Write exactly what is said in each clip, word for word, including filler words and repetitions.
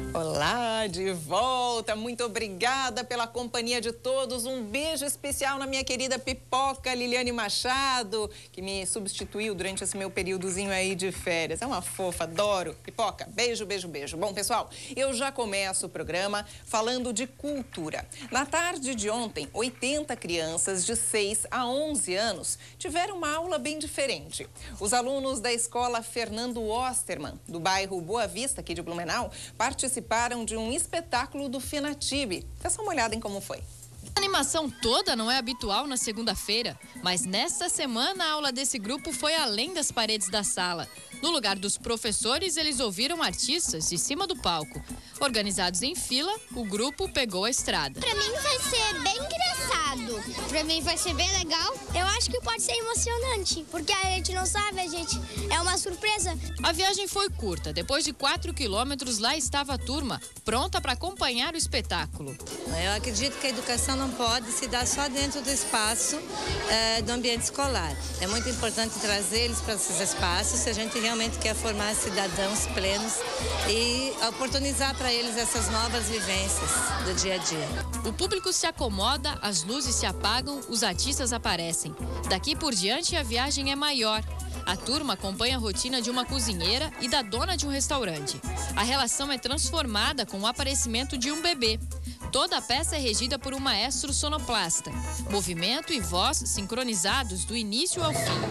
Olá, de volta. Muito obrigada pela companhia de todos. Um beijo especial na minha querida Pipoca Liliane Machado, que me substituiu durante esse meu períodozinho aí de férias. É uma fofa, adoro. Pipoca, beijo, beijo, beijo. Bom, pessoal, eu já começo o programa falando de cultura. Na tarde de ontem, oitenta crianças de seis a onze anos tiveram uma aula bem diferente. Os alunos da escola Fernando Osterman, do bairro Boa Vista, aqui de Blumenau, participaram participaram de um espetáculo do FENATIB. Dá só uma olhada em como foi. A animação toda não é habitual na segunda-feira, mas nesta semana a aula desse grupo foi além das paredes da sala. No lugar dos professores, eles ouviram artistas de cima do palco. Organizados em fila, o grupo pegou a estrada. Pra mim vai ser bem engraçado. Pra mim vai ser bem legal. Eu acho que pode ser emocionante, porque a gente não sabe, a gente é uma surpresa. A viagem foi curta. Depois de quatro quilômetros, lá estava a turma, pronta para acompanhar o espetáculo. Eu acredito que a educação não pode se dar só dentro do espaço é, do ambiente escolar. É muito importante trazer eles para esses espaços se a gente realmente quer formar cidadãos plenos e oportunizar para eles essas novas vivências do dia a dia. O público se acomoda, as luzes se apagam, os artistas aparecem. Daqui por diante a viagem é maior. A turma acompanha a rotina de uma cozinheira e da dona de um restaurante. A relação é transformada com o aparecimento de um bebê. Toda a peça é regida por um maestro sonoplasta. Movimento e voz sincronizados do início ao fim.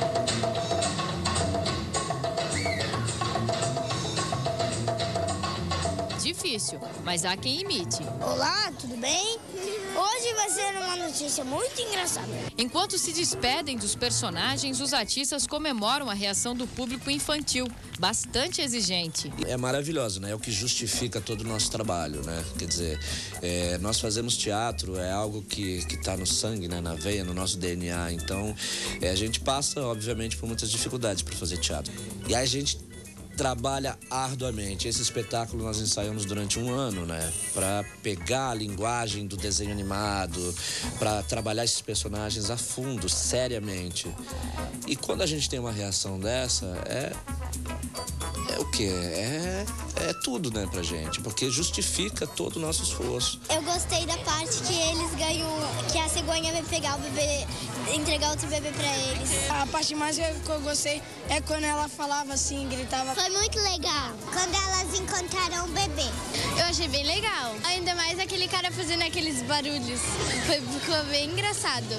Difícil, mas há quem imite. Olá, tudo bem? Hoje vai ser uma notícia muito engraçada. Enquanto se despedem dos personagens, os artistas comemoram a reação do público infantil, bastante exigente. É maravilhoso, né? É o que justifica todo o nosso trabalho, né? Quer dizer, é, nós fazemos teatro, é algo que que está no sangue, né? Na veia, no nosso D N A. Então, é, a gente passa, obviamente, por muitas dificuldades para fazer teatro. E a gente trabalha arduamente. Esse espetáculo nós ensaiamos durante um ano, né? Para pegar a linguagem do desenho animado, para trabalhar esses personagens a fundo, seriamente. E quando a gente tem uma reação dessa, é... É o quê? É, é tudo, né, pra gente, porque justifica todo o nosso esforço. Eu gostei da parte que eles ganham, que a cegonha vai pegar o bebê, entregar outro bebê pra eles. A parte mais que eu gostei é quando ela falava assim, gritava. Foi muito legal, quando elas encontraram o bebê. Eu achei bem legal, ainda mais aquele cara fazendo aqueles barulhos, foi, ficou bem engraçado.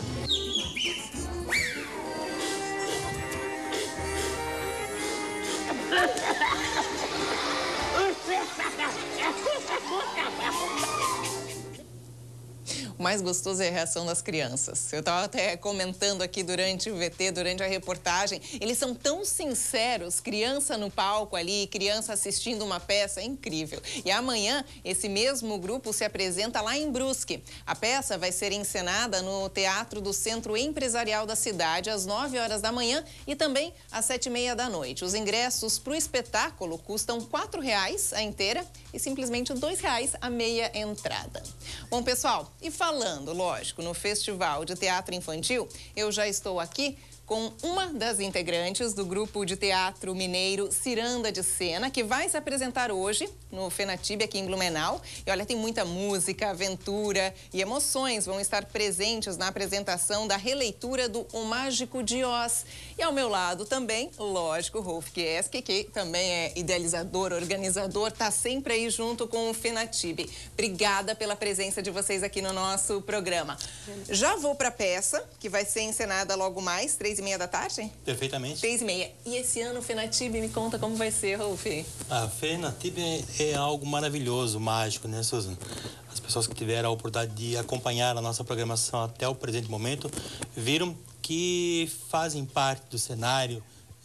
O mais gostoso é a reação das crianças. Eu estava até comentando aqui durante o V T, durante a reportagem. Eles são tão sinceros, criança no palco ali, criança assistindo uma peça, é incrível. E amanhã, esse mesmo grupo se apresenta lá em Brusque. A peça vai ser encenada no Teatro do Centro Empresarial da cidade, às nove horas da manhã e também às sete e meia da noite. Os ingressos para o espetáculo custam quatro reais a inteira e simplesmente dois reais a meia entrada. Bom, pessoal, e falando, lógico, no Festival de Teatro Infantil, eu já estou aqui com uma das integrantes do grupo de teatro mineiro Ciranda de Cena, que vai se apresentar hoje no FENATIB aqui em Blumenau. E olha, tem muita música, aventura e emoções vão estar presentes na apresentação da releitura do O Mágico de Oz. E ao meu lado também, lógico, Rolf Kieski, que também é idealizador, organizador, está sempre aí junto com o FENATIB. Obrigada pela presença de vocês aqui no nosso programa. Já vou para a peça, que vai ser encenada logo mais, três e meia da tarde? Perfeitamente. Três e meia. E esse ano o FENATIB, me conta como vai ser, Rolf? A FENATIB é, é algo maravilhoso, mágico, né, Susan? As pessoas que tiveram a oportunidade de acompanhar a nossa programação até o presente momento viram que fazem parte do cenário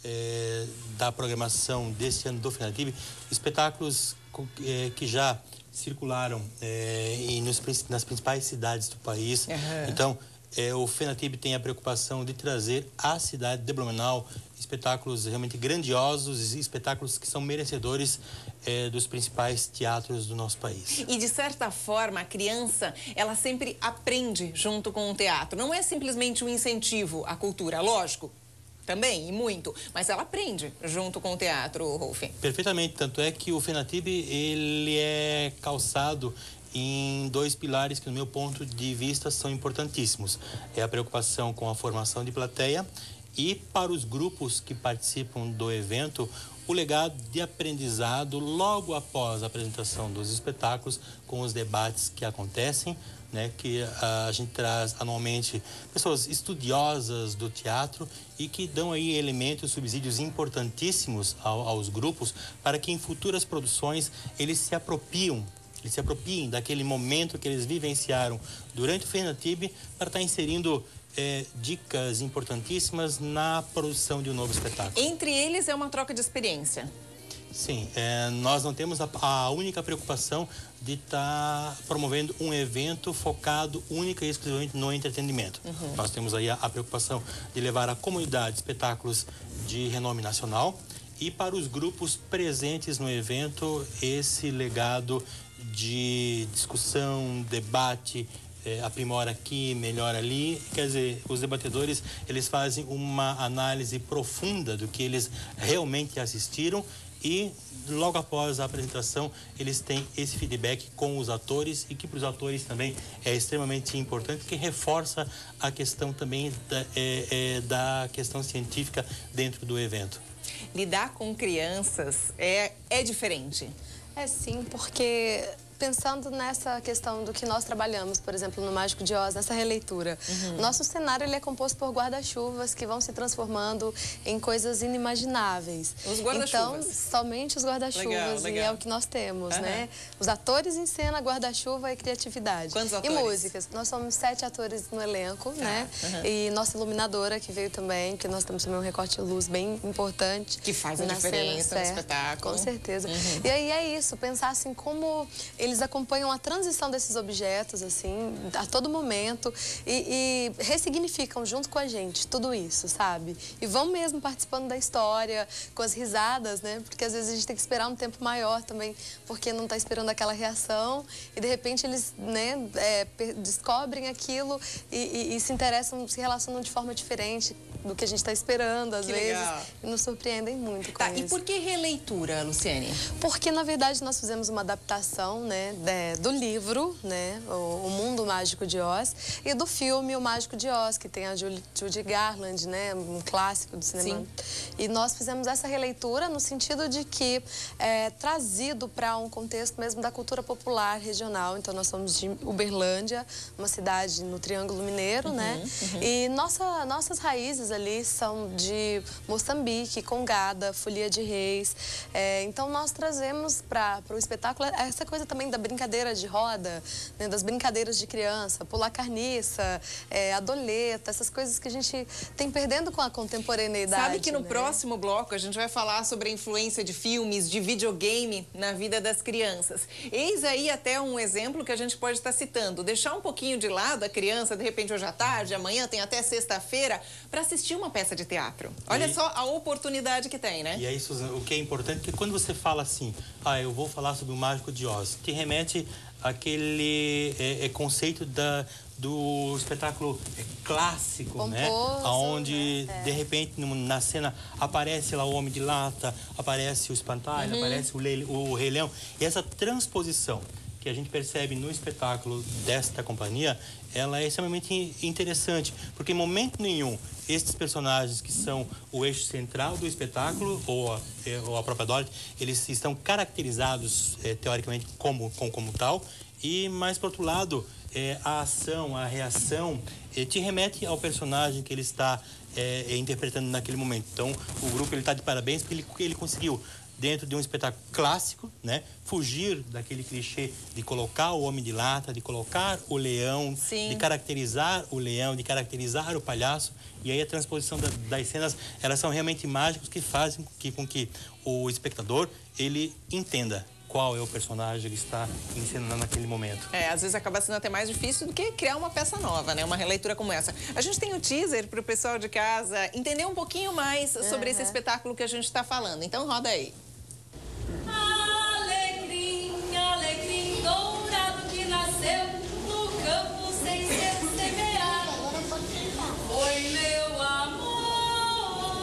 é, da programação desse ano do FENATIB espetáculos é, que já circularam é, e nos, nas principais cidades do país. Uhum. Então, É, o FENATIB tem a preocupação de trazer à cidade de Blumenau espetáculos realmente grandiosos, espetáculos que são merecedores é, dos principais teatros do nosso país. E, de certa forma, a criança, ela sempre aprende junto com o teatro. Não é simplesmente um incentivo à cultura, lógico. Também, e muito. Mas ela aprende junto com o teatro, Rolf. Perfeitamente. Tanto é que o FENATIB, ele é calçado em dois pilares que, no meu ponto de vista, são importantíssimos. É a preocupação com a formação de plateia e, para os grupos que participam do evento, o legado de aprendizado logo após a apresentação dos espetáculos, com os debates que acontecem, né, que a gente traz anualmente pessoas estudiosas do teatro e que dão aí elementos, subsídios importantíssimos ao, aos grupos para que em futuras produções eles se apropriam, eles se apropriem daquele momento que eles vivenciaram durante o FENATIB para estar inserindo É, dicas importantíssimas na produção de um novo espetáculo. Entre eles é uma troca de experiência. Sim, é, nós não temos a, a única preocupação de estar tá promovendo um evento focado única e exclusivamente no entretenimento. Uhum. Nós temos aí a, a preocupação de levar à comunidade espetáculos de renome nacional e para os grupos presentes no evento esse legado de discussão, debate, É, aprimora aqui, melhora ali. Quer dizer, os debatedores, eles fazem uma análise profunda do que eles realmente assistiram e, logo após a apresentação, eles têm esse feedback com os atores e que para os atores também é extremamente importante, porque reforça a questão também da, é, é, da questão científica dentro do evento. Lidar com crianças é, é diferente. É sim, porque pensando nessa questão do que nós trabalhamos, por exemplo, no Mágico de Oz, nessa releitura, uhum. nosso cenário ele é composto por guarda-chuvas que vão se transformando em coisas inimagináveis. Os guarda-chuvas? Então, somente os guarda-chuvas, e é o que nós temos, uhum. né? Os atores em cena, guarda-chuva e criatividade. Quantos atores? E músicas. Nós somos sete atores no elenco, ah, né? Uhum. E nossa iluminadora, que veio também, que nós temos também um recorte de luz bem importante. Que faz a diferença cena, no certo, espetáculo. Com certeza. Uhum. E aí é isso, pensar assim, como eles acompanham a transição desses objetos, assim, a todo momento e, e ressignificam junto com a gente tudo isso, sabe? E vão mesmo participando da história, com as risadas, né? Porque às vezes a gente tem que esperar um tempo maior também, porque não está esperando aquela reação e de repente eles, né, é, descobrem aquilo e, e, e se interessam, se relacionam de forma diferente do que a gente está esperando, às que vezes, legal. E nos surpreendem muito com tá, isso. E por que releitura, Luciene? Porque, na verdade, nós fizemos uma adaptação, né, de, do livro, né, o, o Mundo Mágico de Oz, e do filme O Mágico de Oz, que tem a Judy, Judy Garland, né, um clássico do cinema. Sim. E nós fizemos essa releitura no sentido de que é trazido para um contexto mesmo da cultura popular regional. Então, nós somos de Uberlândia, uma cidade no Triângulo Mineiro, uhum, né? Uhum. E nossa, nossas raízes ali são de Moçambique, Congada, Folia de Reis. É, então, nós trazemos para o espetáculo essa coisa também da brincadeira de roda, né, das brincadeiras de criança, pular carniça, é, a doleta, essas coisas que a gente tem perdendo com a contemporaneidade. Sabe que no né? próximo bloco a gente vai falar sobre a influência de filmes, de videogame na vida das crianças. Eis aí até um exemplo que a gente pode estar citando. Deixar um pouquinho de lado a criança, de repente hoje à tarde, amanhã tem até sexta-feira, para assistir uma peça de teatro. Olha e... só a oportunidade que tem, né? E aí, Suzana, o que é importante é que quando você fala assim, ah, eu vou falar sobre o Mágico de Oz, te remete àquele é, é, conceito da... do espetáculo clássico, pomposo, né? Onde, né? É. de repente, na cena, aparece lá o Homem de Lata, aparece o Espantalho, uhum. aparece o, Le... o Rei Leão. E essa transposição que a gente percebe no espetáculo desta companhia, ela é extremamente interessante, porque em momento nenhum, estes personagens que são o eixo central do espetáculo, ou a, ou a própria Dorothy, eles estão caracterizados, é, teoricamente, como, como, como tal, e, mais por outro lado, É, a ação, a reação, é, te remete ao personagem que ele está é, é, interpretando naquele momento. Então, o grupo está de parabéns porque ele, ele conseguiu, dentro de um espetáculo clássico, né, fugir daquele clichê de colocar o Homem de Lata, de colocar o leão, Sim. de caracterizar o leão, de caracterizar o palhaço. E aí a transposição da, das cenas, elas são realmente mágicas que fazem que, com que o espectador, ele entenda qual é o personagem que está encenando naquele momento. É, às vezes acaba sendo até mais difícil do que criar uma peça nova, né? Uma releitura como essa. A gente tem o teaser para o pessoal de casa entender um pouquinho mais sobre uhum. esse espetáculo que a gente está falando. Então, roda aí. Alecrim, alecrim dourado que nasceu no campo sem ser semeado. Foi meu amor.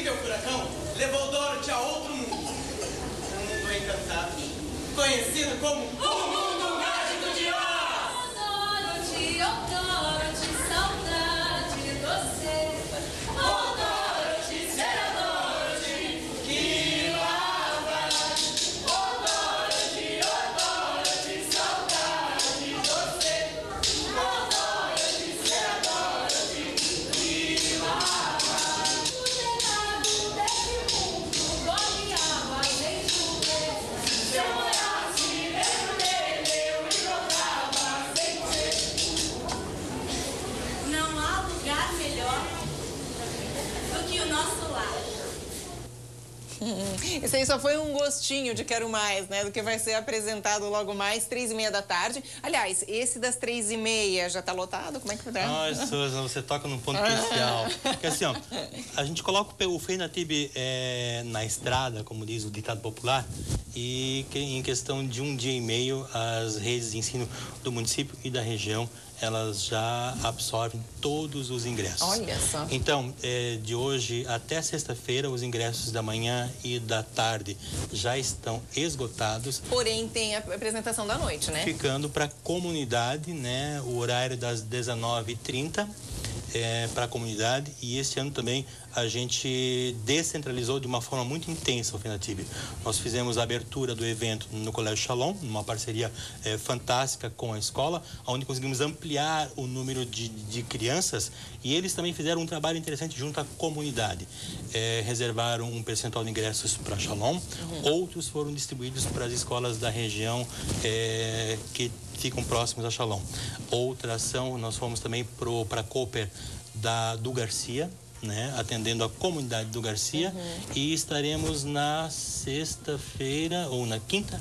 incrível furacão levou Dorothy a outro mundo. Um mundo encantado, conhecido como o Mundo Mágico de Oz! Dorothy, oh Dorothy, saudade de você. Oh Dorothy, será Dorothy que lá vai. Oh Dorothy, oh Dorothy, saudade de você. Oh Dorothy, será Dorothy que lá vai. O gelado desse mundo corre água sem chover. Se eu olhasse dentro dele, eu me jogava sem ver. Não há lugar melhor do que o nosso lar. Isso aí só foi um gostinho de Quero Mais, né? Do que vai ser apresentado logo mais, três e meia da tarde. Aliás, esse das três e meia já tá lotado? Como é que tá? Ai, Susan, você toca num ponto crucial. Porque assim, ó, a gente coloca o FENATIB é, na estrada, como diz o ditado popular, e que, em questão de um dia e meio, as redes de ensino do município e da região, elas já absorvem todos os ingressos. Olha só. Então, é, de hoje até sexta-feira, os ingressos da manhã e da tarde já estão esgotados. Porém, tem a apresentação da noite, né? Ficando para a comunidade, né? O horário das dezenove e trinta é, para a comunidade. E este ano também a gente descentralizou de uma forma muito intensa o FENATIB. Nós fizemos a abertura do evento no Colégio Shalom, numa parceria é, fantástica com a escola, onde conseguimos ampliar o número de, de crianças, e eles também fizeram um trabalho interessante junto à comunidade. É, reservaram um percentual de ingressos para Shalom, uhum. Outros foram distribuídos para as escolas da região é, que ficam próximos a Shalom. Outra ação, nós fomos também para a Cooper da, do Garcia, né, atendendo a comunidade do Garcia, uhum. E estaremos na sexta-feira ou na quinta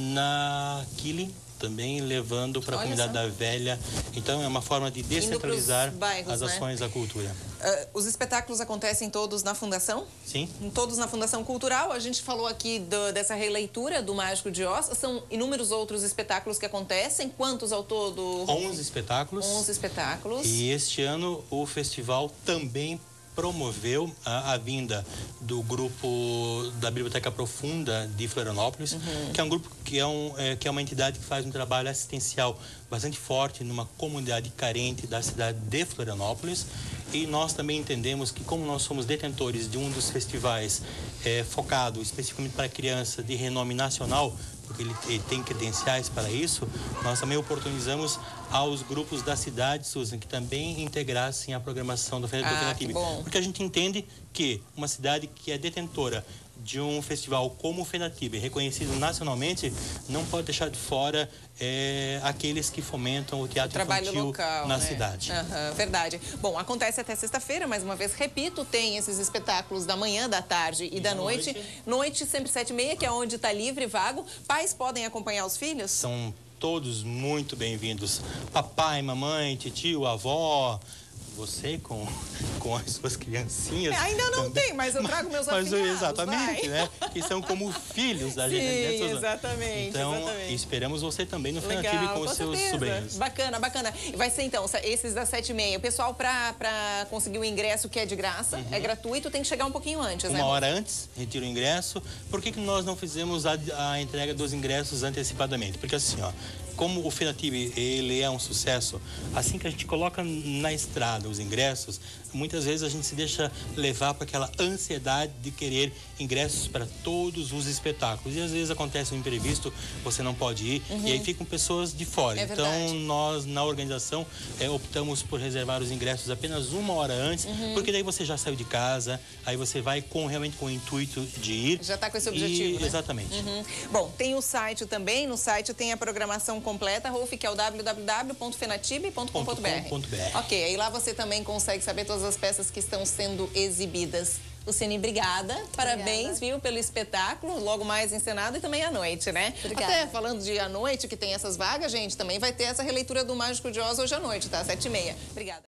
na Kili, também levando para a comunidade da Velha. Então é uma forma de descentralizar bairros, as ações, né, da cultura. Uh, os espetáculos acontecem todos na Fundação? Sim. Todos na Fundação Cultural. A gente falou aqui do, dessa releitura do Mágico de Oz. São inúmeros outros espetáculos que acontecem. Quantos ao todo? onze espetáculos. onze espetáculos. E este ano o festival também promoveu a, a vinda do grupo da Biblioteca Profunda de Florianópolis, uhum. que é um grupo que é, um, é, que é uma entidade que faz um trabalho assistencial bastante forte numa comunidade carente da cidade de Florianópolis. E nós também entendemos que, como nós somos detentores de um dos festivais é, focado especificamente para criança de renome nacional, porque ele, ele tem credenciais para isso, nós também oportunizamos aos grupos da cidade, Susan, que também integrassem a programação do FENATIB. Ah, porque a gente entende que uma cidade que é detentora de um festival como o FENATIB, reconhecido nacionalmente, não pode deixar de fora é, aqueles que fomentam o teatro o infantil local, na né? cidade. Uhum, verdade. Bom, acontece até sexta-feira, mais uma vez, repito, tem esses espetáculos da manhã, da tarde e, e da noite. noite. Noite, sempre sete e meia, que é onde está livre, vago. Pais podem acompanhar os filhos? São todos muito bem-vindos. Papai, mamãe, tio, avó, você com, com as suas criancinhas. É, ainda não também. Tem, mas eu trago meus mas, afilhados. Exatamente, vai. Né? Que são como filhos da Sim, gente. Né, exatamente. Então, exatamente. Esperamos você também no Legal, FENATIB com, com os certeza. seus sobrinhos. Bacana, bacana. Vai ser, então, esses das sete e meia. O pessoal, para conseguir o ingresso, que é de graça, uhum. é gratuito, tem que chegar um pouquinho antes, Uma né? hora antes, retira o ingresso. Por que, que nós não fizemos a, a entrega dos ingressos antecipadamente? Porque assim, ó, como o FENATIB, ele é um sucesso, assim que a gente coloca na estrada os ingressos, muitas vezes a gente se deixa levar para aquela ansiedade de querer ingressos para todos os espetáculos. E às vezes acontece um imprevisto, você não pode ir, uhum. e aí ficam pessoas de fora. É então, verdade. Nós, na organização, é, optamos por reservar os ingressos apenas uma hora antes, uhum. porque daí você já saiu de casa, aí você vai com, realmente com o intuito de ir. Já está com esse objetivo, e, né? Exatamente. Uhum. Bom, tem o site também, no site tem a programação completa, Rolf, que é o w w w ponto fenatib ponto com ponto b r. Ok, aí lá você também consegue saber todas as peças que estão sendo exibidas. Luciane, obrigada. Parabéns, obrigada. Viu, pelo espetáculo, logo mais encenado e também à noite, né? Obrigada. Até falando de à noite, que tem essas vagas, gente, também vai ter essa releitura do Mágico de Oz hoje à noite, tá? Sete e meia. Obrigada.